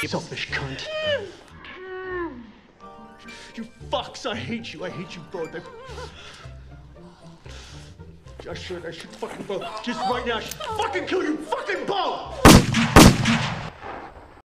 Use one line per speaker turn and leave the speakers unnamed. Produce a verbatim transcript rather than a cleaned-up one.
Selfish cunt. You fucks, I hate you. I hate you both. I... I should, I should fucking both. Just right now, I should fucking kill you fucking both!